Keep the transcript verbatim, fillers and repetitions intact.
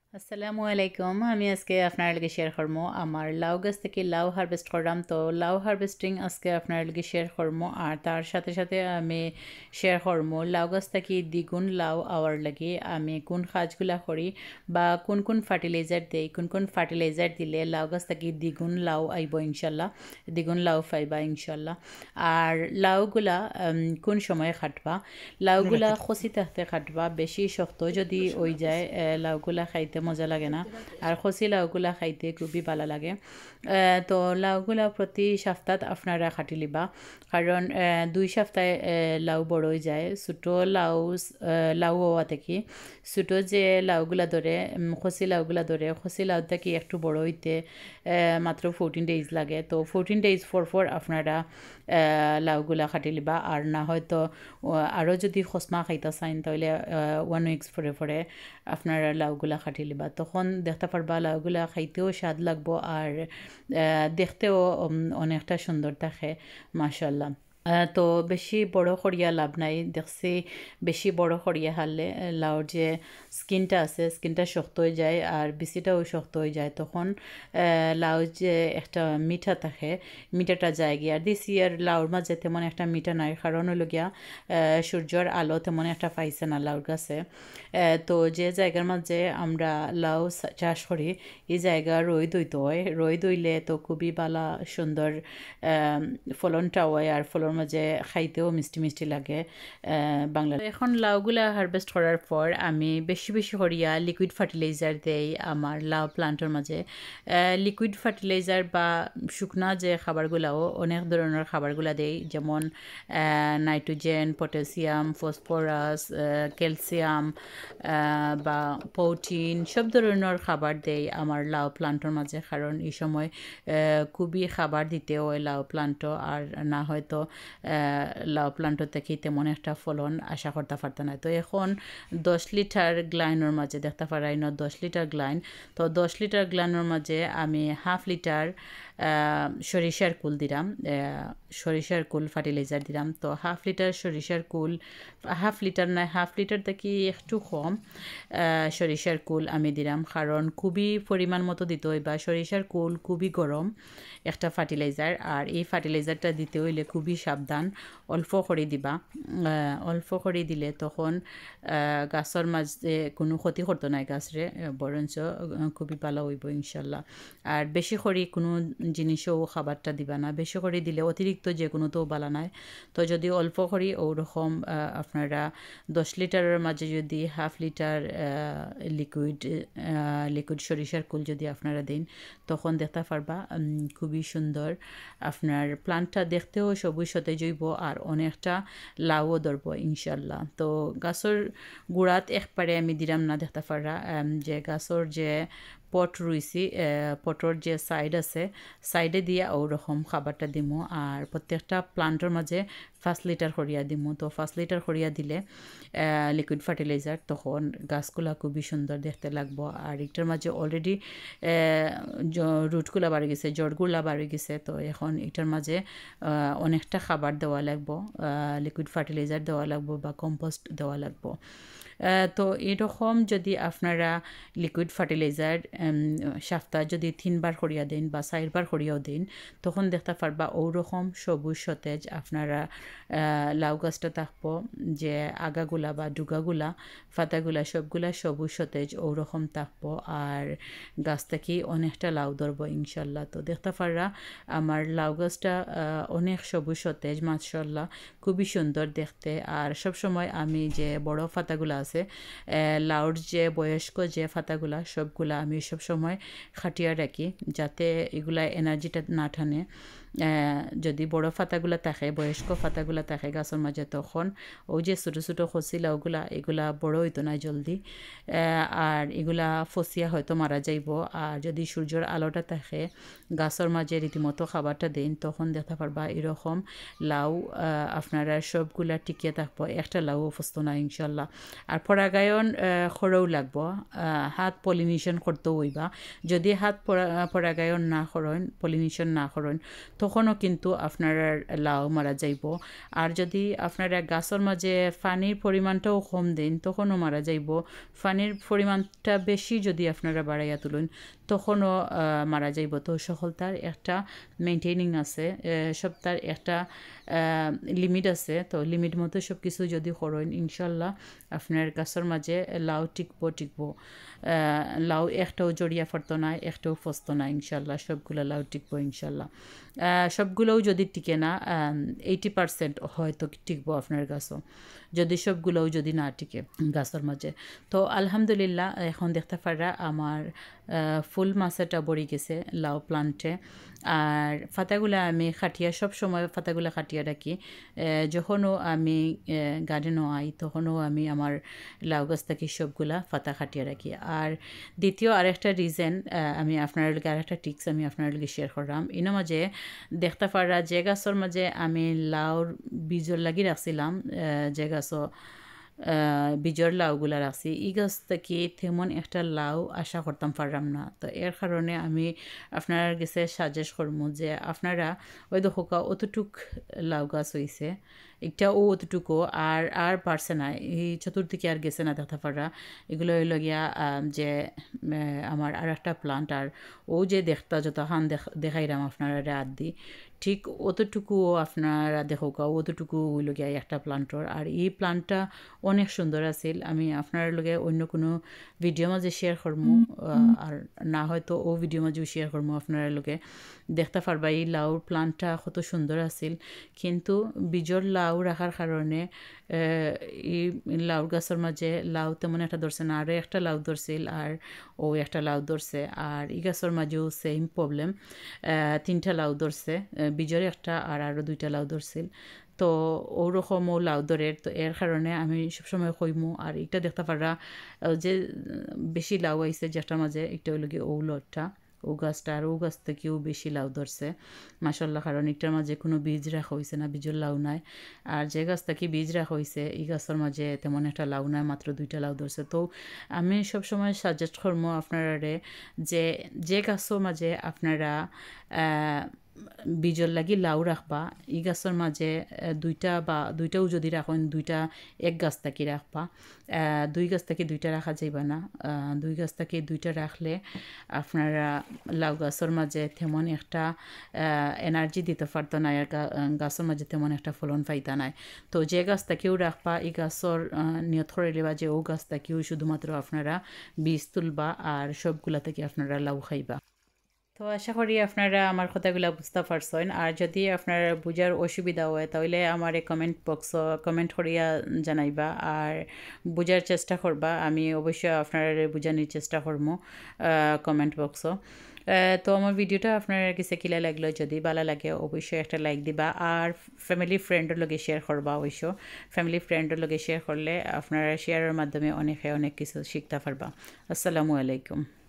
আসসালামু আলাইকুম। আমি আজকে আপনার লগে শেয়ার করবো আমার লাউ গাছ থেকে লাউ হারভেস্ট করলাম। তো লাউ হারভেস্টিং আজকে আপনার লগে শেয়ার করবো, আর তার সাথে সাথে আমি শেয়ার করবো লাউ গাছ থেকে দ্বিগুণ লাউ আওয়ার লাগে আমি কোন কাজগুলা করি বা কোন কোন ফার্টিলাইজার দেই, কোন কোন ফার্টিলাইজার দিলে লাউ গাছ থেকে দ্বিগুণ লাউ আইব ইনশাল্লাহ, দ্বিগুণ লাউ পাইবা ইনশাল্লাহ। আর লাউগুলা উম, কোন সময় কাটবা, লাউগুলা খসি থাকতে কাটবা, বেশি শক্ত যদি ওই যায় আহ, লাউগুলা খাইতে মজা লাগে না, আর খসি লাউগুলা খাইতে খুবই ভালো লাগে। আহ, তো লাউগুলা প্রতি সপ্তাহ আপনারা কাটি লিবা, কারণ আহ, দুই সপ্তাহে আহ, লাউ বড় হয়ে যায়। ছোটো লাউ আহ, লাউ হওয়া থেকে ছোটো যে লাউগুলা ধরে উম, খসি লাউগুলা ধরে খসি লাউ থেকে একটু বড় হইতে আহ, মাত্র ফোরটিন ডেজ লাগে। তো ফোরটিন ডেজ ফর ফর আপনারা আহ, লাউগুলা কাটি লিবা, আর না হয়তো আরও যদি খসমা খাইতে চাইন তাহলে ওয়ান উইক্স পরে পরে আপনারা লাউগুলা কাটি লিবা, তখন দেখতে পারবা লাউগুলা খাইতেও স্বাদ লাগবো আর আহ, দেখতেও উম, অনেকটা সুন্দর থাকে মাশাল্লাহ। আহ, তো বেশি বড় করিয়া লাভ নাই, দেখছি বেশি বড় করিয়া হারলে আহ, লাউর যে স্কিনটা আছে স্কিনটা শক্ত হয়ে যায় আর বিচিটাও শক্ত হয়ে যায়, তখন আহ, লাউ যে একটা মিঠা থাকে মিঠাটা যায় গিয়া। আর দিস ইয়ার লাউর মাঝে তেমন একটা মিঠা নাই, কারণ হলো গিয়া আহ, সূর্যর আলো তেমন একটা পাইছে না লাউর গাছে। আহ, তো যে জায়গার মাঝে আমরা লাউ চা- চাষ করি এই জায়গা রোদ হইতে হয়, রোদ হইলে তো খুবই ভালো সুন্দর আম, ফলনটা হয়, আর ফলন মাঝে খাইতেও মিষ্টি মিষ্টি লাগে বাংলা। এখন লাউগুলা হারভেস্ট করার পর আমি বেশি বেশি করিয়া লিকুইড ফার্টিলাইজার দেই আমার লাউ প্লান্টের মাঝে। লিকুইড ফার্টিলাইজার বা শুকনা যে খাবারগুলাও অনেক ধরনের খাবারগুলা দেই, যেমন নাইট্রোজেন, পটাশিয়াম, ফসফরাস, ক্যালসিয়াম বা প্রোটিন সব ধরনের খাবার দেই আমার লাউ প্লান্টের মাঝে, কারণ এই সময় আহ, খুবই খাবার দিতে হয় লাউ প্লান্ট, আর না হয়তো আহ, লাউ প্লান্ট থেকে তেমন একটা ফলন আশা করতে পারত না। তো এখন দশ লিটার গ্লাইনের মাঝে দেখতে পারাই না, দশ লিটার গ্লাইন, তো দশ লিটার গ্লাইনের মাঝে আমি হাফ লিটার আহ, সরিষার কুল দিলাম, আহ, সরিষার কুল ফার্টিলাইজার দিলাম। তো হাফ লিটার সরিষার কুল, হাফ লিটার নয় হাফ লিটার থেকে একটু কম আহ, সরিষার কুল আমি দিলাম, কারণ খুবই পরিমাণ মতো দিতে হয়, বা সরিষার কুল খুবই গরম একটা ফার্টিলাইজার, আর এই ফার্টিলাইজারটা দিতে হইলে খুবই সাবধান, অল্প করে দিবা। আহ, অল্প করে দিলে তখন আহ, গাছের মাঝে কোনো ক্ষতি করতো না গাছরে, বরঞ্চ আহ, খুবই ভালো হইব ইনশাল্লাহ। আর বেশি করে কোনো জিনিসও খাবারটা দিবা না, বেশি করে দিলে অতিরিক্ত যে কোনো তো ভালো নয়। তো যদি অল্প করে ওরকম আহ, আপনারা দশ লিটারের মাঝে যদি হাফ লিটার লিকুইড লিকুইড সরিষার কুল যদি আপনারা দিন, তখন দেখতে পারবা উম, খুবই সুন্দর আপনার প্লান্টটা দেখতেও সবুজ সতেজ হইব, আর অনেকটা লাউও ধরব ইনশাল্লাহ। তো গাছের গুড়াত একবারে আমি দিলাম না, দেখতে পারা উম, যে গাছের যে পট রুইছি পটর যে সাইড আছে সাইডে দিয়া ওরকম খাবারটা দিমু, আর প্রত্যেকটা প্লান্টের মাঝে পাঁচ লিটার করিয়া দিমু। তো পাঁচ লিটার করিয়া দিলে লিকুইড ফার্টিলাইজার, তখন গাছগুলা খুবই সুন্দর দেখতে লাগবো। আর এটার মাঝে অলরেডি রুটগুলা বাড়ি গেছে, জড়গুলা বাড়ি গেছে, তো এখন এটার মাঝে আহ, অনেকটা খাবার দেওয়া লাগবো, লিকুইড ফার্টিলাইজার দেওয়া লাগবো বা কম্পোস্ট দেওয়া লাগবো। আহ, তো এরকম যদি আপনারা লিকুইড ফার্টিলাইজার সপ্তাহ যদি তিনবার করিয়া দিন বা চারবার করিয়াও দিন, তখন দেখতে পারবা ওরকম সবুজ সতেজ আপনারা আহ, লাউ গাছটা থাকবো, যে আগাগুলা বা ডুগাগুলা ফাতাগুলা সবগুলা সবুজ সতেজ ওরকম থাকবো, আর গাছ থেকে অনেকটা লাউ ধরবো ইনশাল্লাহ। তো দেখতে পাররা আমার লাউ গাছটা আহ, অনেক সবুজ সতেজ মাশাল্লাহ, খুবই সুন্দর দেখতে। আর সব সময় আমি যে বড় পাতাগুলো আছে আহ, লাউর যে বয়স্ক যে পাতাগুলা সবগুলা আমি সব সময় খাটিয়া রাখি, যাতে এগুলা এনার্জিটা না টানে। আহ, যদি বড় পাতাগুলা থাকে বয়স্ক পাতাগুলা থাকে গাছের মাঝে, তখন ওই যে ছোটো ছোটো খসি লাউগুলা এগুলা বড় হইতো না জলদি, আহ, আর এগুলা ফসিয়া হয়তো মারা যাইব। আর যদি সূর্যের আলোটা থাকে গাছের মাঝে রীতিমতো খাবারটা দিন, তখন দেখতে পারবা এরকম লাউ আহ, আপনারা সবগুলা টিকিয়ে থাকবো, একটা লাউ অসুস্থ না ইনশাল্লাহ। আর পরাগায়ন খরও লাগবো, আহ, হাত পলিনেশন করতেও হইবা। যদি হাত পরা- পরাগায়ন না করেন পলিনেশন না করেন, তখনও কিন্তু আপনারা লাউ মারা যাইব আর যদি আপনারা গাছের মাঝে পানির পরিমাণটাও কম দেন তখনও মারা যাইব পানির পরিমাণটা বেশি যদি আপনারা বাড়াইয়া তুলুন তখনও মারা যাইব তো সকলটার একটা মেইনটেইনিং আছে সবটার একটা লিমিট আছে তো লিমিট মতো সব কিছু যদি করেন ইনশাল্লাহ আপনার গাছের মাঝে লাউ টিকবো টিকবো লাউ একটাও জড়িয়া পড়তো না একটাও ফসতো না ইনশাল্লাহ সবগুলো লাউ টিকবো ইনশাল্লাহ সবগুলোও যদি টিকে না এইটি পার্সেন্ট হয়তো টিকবো আপনার গাছও যদি সবগুলোও যদি না টিকে গাছের মাঝে তো আলহামদুলিল্লাহ এখন দেখতে পারা আমার ফুল মাছেটা বড়ি গেছে লাউ প্লান্টে আর ফাতাগুলা আমি খাটিয়া সব সময় ফাতাগুলা খাটিয়া রাখি যখনও আমি গার্ডেনও আই তখনও আমি আমার লাউ গাছ থেকে সবগুলা ফাতা খাটিয়া রাখি আর দ্বিতীয় আরেকটা রিজন আমি আপনার লগে আরেকটা টিক্স আমি আপনার লগে শেয়ার করলাম ইনো মাঝে দেখতে পারা যে গাছের মাঝে আমি লাউর বীজর লাগি রাখছিলাম যে গাছও বীজর লাউগুলা রাখছি এই গাছ থেকে তেমন একটা লাউ আশা করতাম পারলাম না তো এর কারণে আমি আপনার কাছে সাজেস্ট করবো যে আপনারা ওই দেখা অতটুক লাউ গাছ হয়েছে একটা ও অতটুকু আর আর পারছে না এই চতুর্দিকে আর গেছে না দেখতে পারা এগুলো হইল গিয়া যে আমার আর একটা প্লান্ট আর ও যে দেখতা যত হান দেখাইলাম আপনারা রাত দি ঠিক অতটুকুও আপনারা দেখো অতটুকু হইল গিয়া একটা প্লান্টর আর এই প্লান্টটা অনেক সুন্দর আছিল আমি আপনার লগে অন্য কোনো ভিডিও মাঝে শেয়ার করবো আর না হয়তো ও ভিডিও মাঝেও শেয়ার করবো আপনার লগে দেখতে পারবা এই লাউর প্লান্টটা কত সুন্দর আছিল কিন্তু বীজর লাউ রাখার কারণে এই লাউ গাছের মাঝে লাউ তেমন একটা ধরছে না আরও একটা লাউ ধরছিল আর ও একটা লাউ ধরছে আর এই গাছের মাঝেও সেম প্রবলেম তিনটা লাউ ধরছে বীজর একটা আর আরও দুইটা লাউ ধরছিল তো ওরকমও লাউ ধরে তো এর কারণে আমি সবসময় কইমু আর এটা দেখতে পারা যে বেশি লাউ আইছে যেটার মাঝে এটা হইল গিয়ে ও লটটা ও গাছটা আর ও গাছ থেকেও বেশি লাউ ধরছে মাশাল্লাহ কারণ এটার মাঝে কোনো বীজ রাখা হয়েছে না বীজের লাউ নাই আর যে গাছ থেকে বীজ রাখা হয়েছে এই গাছের মাঝে তেমন একটা লাউ নাই মাত্র দুইটা লাউ ধরছে তো আমি সবসময় সাজেস্ট করবো আপনারা যে যে গাছের মাঝে আপনারা বীজর লাগি লাউ রাখবা এই গাছের মাঝে দুইটা বা দুইটাও যদি রাখেন দুইটা এক গাছ থাকি রাখবা দুই গাছ থেকে দুইটা রাখা যাইবা না দুই গাছ থেকে দুইটা রাখলে আপনারা লাউ গাছের মাঝে তেমন একটা এনার্জি দিতে পারতো না আর গাছের মাঝে তেমন একটা ফলন পাইতা নাই তো যে গাছ থেকেও রাখবা এই গাছের নিয়ত করে নেবা যে ও গাছ থেকেও শুধুমাত্র আপনারা বীজ তুলবা আর সবগুলা থেকে আপনারা লাউ খাইবা তো আশা করি আপনারা আমার কথাগুলো বুঝতে পারছেন আর যদি আপনার বুঝার অসুবিধা হয় তাহলে আমার কমেন্ট বক্স কমেন্ট করিয়া জানাইবা আর বুঝার চেষ্টা করবা আমি অবশ্যই আপনার বুঝানোর চেষ্টা করবো কমেন্ট বক্স তো আমার ভিডিওটা আপনার কাছে কিলা লাগলো যদি ভালো লাগে অবশ্যই একটা লাইক দিবা আর ফ্যামিলি ফ্রেন্ডের লগে শেয়ার করবা অবশ্য ফ্যামিলি ফ্রেন্ডের লগে শেয়ার করলে আপনারা শেয়ারের মাধ্যমে অনেক অনেক কিছু শিখতে পারবা আসসালামু আলাইকুম।